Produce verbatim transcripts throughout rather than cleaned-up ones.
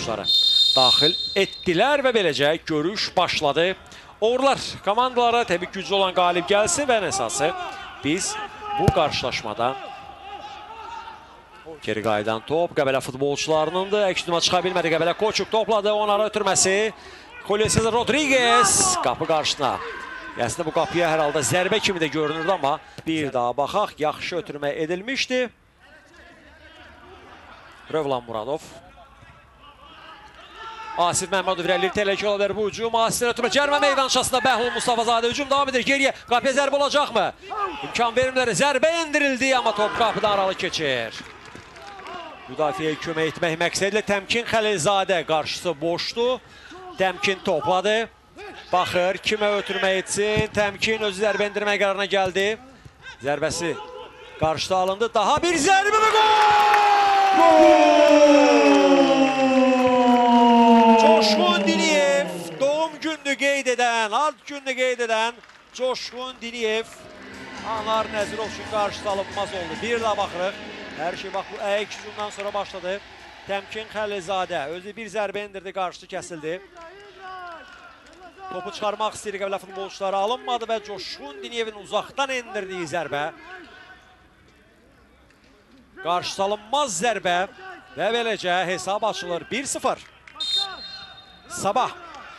futbolçuları daxil etdilər və beləcə görüş başladı. Uğurlar komandalara, təbii güclü olan qalib gəlsin və ən əsası biz bu qarşılaşmada geri qayıdan top Qəbələ futbolçularınındır. Əksdüma çıxa bilmədi Qəbələ. Koçuk topladı, onları ötürməsi. Julio César Rodriguez qapı qarşısına. Əslində bu qapıya hər halda zərbə kimi də görünürdü, amma bir daha baxaq. Yaxşı ötürmə edilmişdi. Rövlan Muradov. Asif Məmmədov irəlir, tələkə ola bilər bu hücum. Asifdən ötürmə cərmə meydançasında Bəhlul Mustafazadə hücum davam edir. Geriyə qapıya zərbə olacaqmı? İmkan verimləri, zərbə indirildi, amma top qapıdan aralı keçir. Müdafiəyə kömək etmək məqsədilə Təmkin Xəlilzadə qarşısı boşdu. Təmkin topladı. Baxır, kimə ötürmə etsin. Təmkin özü zərbə indirmək qərarına gəldi. Zərbəsi qarşıda alındı. Daha bir zərbə və Coşqun Diniyev, doğum gününü qeyd edən, ad gününü qeyd edən Coşqun Diniyev Anar Nəzirov üçün qarşısı alınmaz oldu. Bir daha baxırıq. Hər şey bax bu əyak hücumdan sonra başladı. Təmkin Xəlilzadə özü bir zərbə indirdi, qarşısı kəsildi. Topu çıxarmaq istəyir Qəbələ futbolçuları, alınmadı və Coşqun Diniyevin uzaqdan indirdiyi zərbə. Qarşısı alınmaz zərbə və beləcə hesab açılır bir sıfır. Sabah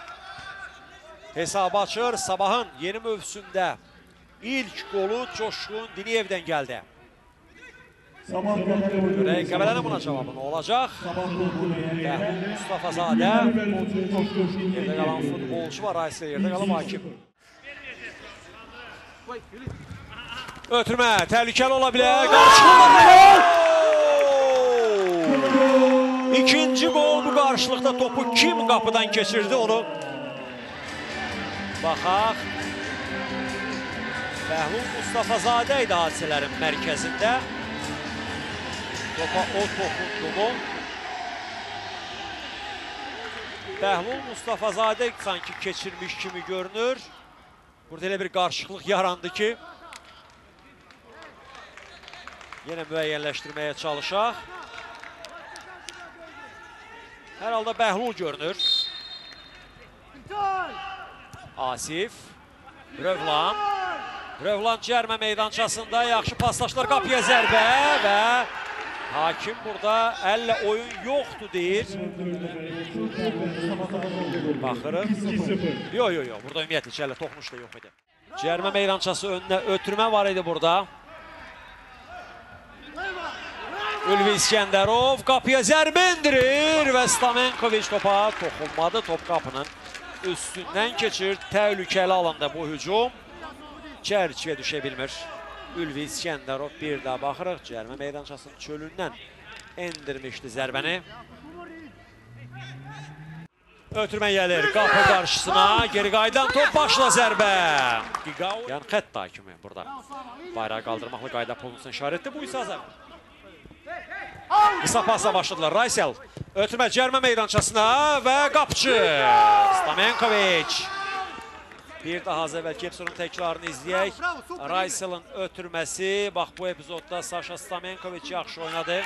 hesab açır. Sabahın yeni mövsümdə ilk qolu Coşqun Diniyevdən gəldi. Görək Qəbələnin buna cavabı nə olacaq? Mustafazadə yerdə qalan futbolçu var. Aysə yerdə qalan hakim. Ötürmə təhlükəli ola bilər. Qarşılıq. İkinci gol bu qarşılıqda topu kim qapıdan keçirdi onu? Baxaq. Bəhlul Mustafazadə idi hadisələrin mərkəzində. Topa o toxundu mu? Bəhlul Mustafazadə sanki keçirmiş kimi görünür. Burada elə bir qarşılıq yarandı ki, yenə müəyyənləşdirməyə çalışaq. Hər halda Bəhlul görünür. Asif. Rövlan. Rövlan cərmə meydançasında yaxşı paslaşlar, qapıya zərbə və hakim burada əllə oyun yoxdur deyir. Baxırıq. Yox, yox, yox. Burada ümumiyyətlə ki, əllə toxunuş da yox idi. Cərmə meydançası önünə ötürmə var idi burada. Ülvi İskəndərov qapıya zərbə indirir və Stamenkoviç topa toxunmadı. Top qapının üstündən keçir. Təhlükəli alanda bu hücum çərçivə düşə bilmir. Ülvi İskəndərov bir daha baxırıq. Cərmə meydançasının çölündən endirmişdi zərbəni. Ötürmə gəlir qapı qarşısına. Geri qaydan top başla zərbə. Yəni xətt hakimi burada bayrağı qaldırmaqla qayda pozisyon işarətdir. Bu isə zərbə. Qısa pasla başladılar. Raysel ötürmə cərmə meydançasına və qapçı Stamenkoviç. Bir daha az əvvəlki epizodun təkrarını izləyək. Raysel'ın ötürməsi. Bax bu epizodda Saşa Stamenkoviç yaxşı oynadı.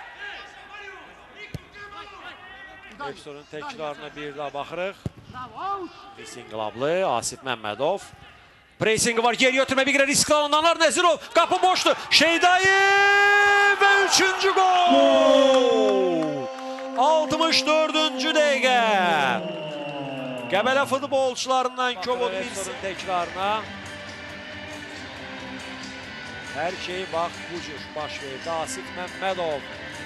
Epizodun təkrarına bir daha baxırıq. Pressing lablı Asif Məmmədov. Pressingi var, geri ötürmə, bir qədər risk alınanlar. Nəzirov, qapı boşdur. Şeydayev və üçüncü gol. altmış dördüncü dəqiqə. Qəbələ futbolçularından Kobud Wilson təkrarına. Hər şey bax bu cür baş verdi. Asif Məmmədov.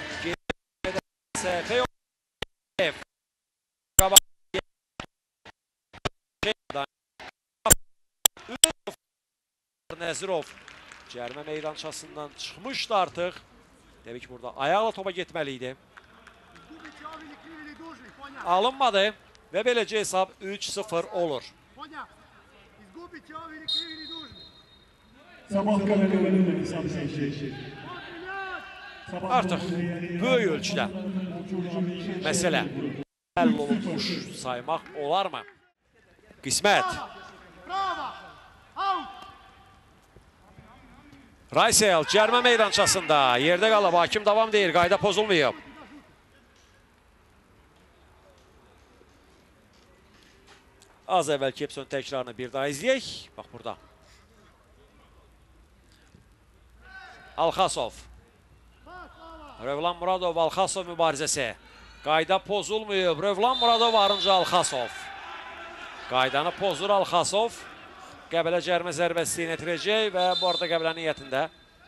Nəzirov cərmə meydançasından çıxmışdı artıq. Təbii ki, burada ayaqla topa getməli idi. Alınmadı və beləcə hesab üç sıfır olur. Artıq böyük ölçüdə məsələ həll olunmuş saymaq olarmı? Qismət. Raysel cərmə meydançasında yerdə qalıb, hakim davam deyir, qayda pozulmayıb. Az əvvəlki episodun təkrarını bir daha izləyək. Bax burada. Alxasov. Rövlan Muradov, Alxasov mübarizəsi. Qayda pozulmuyub. Rövlan Muradov, Arınca Alxasov. Qaydanı pozur Alxasov. Qəbələ cərmə zərbəsi yetirəcək və bu arada Qəbələ niyyətində.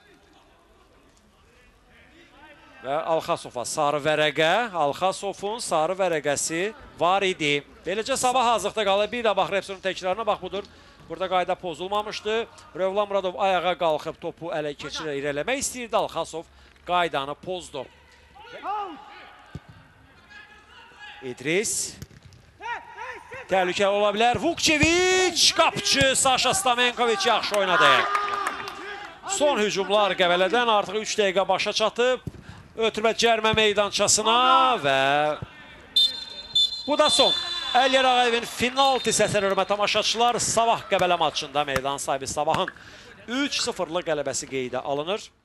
Və Alxasova sarı vərəqə, Alxasovun sarı vərəqəsi var idi. Beləcə sabah hazırlıqda qalır. Bir də bax Repsonun təkrarına bax budur. Burada qayda pozulmamışdı. Rövlan Muradov ayağa qalxıb topu ələ keçirə irələmək istəyirdi. Alxasov qaydanı pozdu. İdris. Təhlükəli ola bilər. Vukçeviç, qapçı Saşa Stamenkoviç yaxşı oynadı. Son hücumlar Qəbələdən artıq üç dəqiqə başa çatıb. Ötürmə cərmə meydançasına və bu da son. Əliyar Ağayevin final tisəsər hörmət tamaşaçılar Sabah Qəbələ maçında meydan sahibi Sabahın üç sıfırlıq qələbəsi qeydə alınır.